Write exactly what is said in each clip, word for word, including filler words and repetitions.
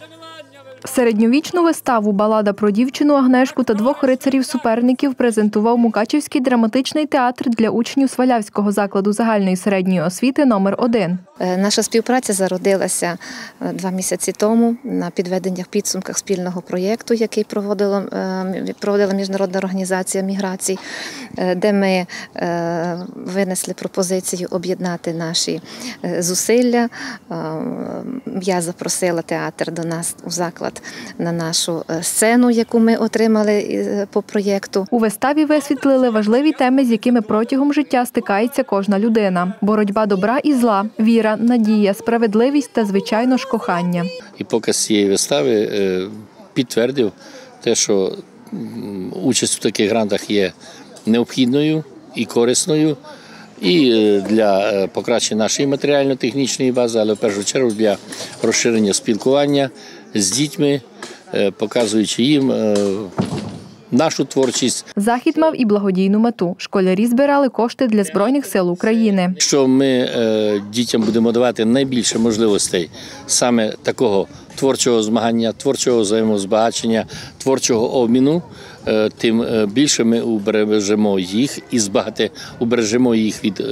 Середньовічну виставу «Балада про дівчину Агнешку» та двох рицарів-суперників презентував Мукачівський драматичний театр для учнів Свалявського закладу загальної середньої освіти номер один. Наша співпраця зародилася два місяці тому на підведеннях підсумках спільного проєкту, який проводила, проводила Міжнародна організація міграцій, де ми винесли пропозицію об'єднати наші зусилля. Я запросила театр до нас у заклад на нашу сцену, яку ми отримали по проєкту. У виставі висвітлили важливі теми, з якими протягом життя стикається кожна людина. Боротьба добра і зла, віра, надія, справедливість та, звичайно ж, кохання. І показ цієї вистави підтвердив те, що участь в таких грантах є необхідною і корисною і для покращення нашої матеріально-технічної бази, але в першу чергу для розширення спілкування з дітьми, показуючи їм нашу творчість. Захід мав і благодійну мету. Школярі збирали кошти для Збройних сил України. Що ми дітям будемо давати найбільше можливостей саме такого творчого змагання, творчого взаємозбагачення, творчого обміну, тим більше ми убережемо їх і збагати, убережемо їх від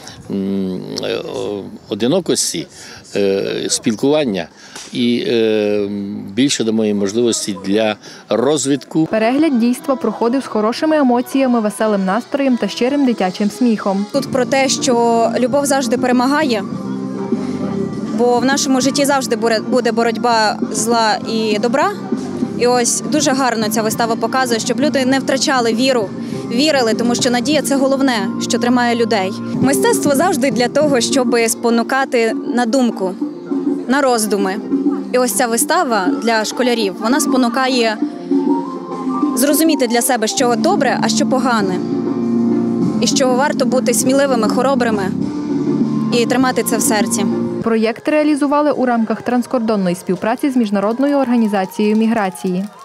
одинокості, спілкування і більше дамо їм можливості для розвитку. Перегляд дійства проходив з хорошими емоціями, веселим настроєм та щирим дитячим сміхом. Тут про те, що любов завжди перемагає, бо в нашому житті завжди буде боротьба зла і добра. І ось дуже гарно ця вистава показує, щоб люди не втрачали віру, вірили, тому що надія – це головне, що тримає людей. Мистецтво завжди для того, щоб спонукати на думку, на роздуми. І ось ця вистава для школярів, вона спонукає зрозуміти для себе, що добре, а що погане. І що варто бути сміливими, хоробрими і тримати це в серці. Проєкт реалізували у рамках транскордонної співпраці з Міжнародною організацією міграції.